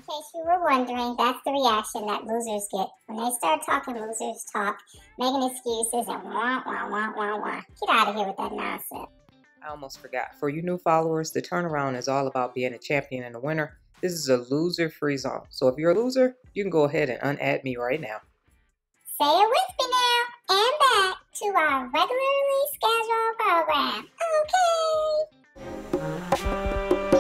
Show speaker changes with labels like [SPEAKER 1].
[SPEAKER 1] case you were wondering, that's the reaction that losers get. When they start talking losers talk, making excuses and wah, wah, wah, wah, wah. Get out of here with that nonsense.
[SPEAKER 2] I almost forgot. For you new followers, the turnaround is all about being a champion and a winner. This is a loser-free zone. So if you're a loser, you can go ahead and unadd me right now.
[SPEAKER 1] Say it with me now, and back to our regularly scheduled program. Okay.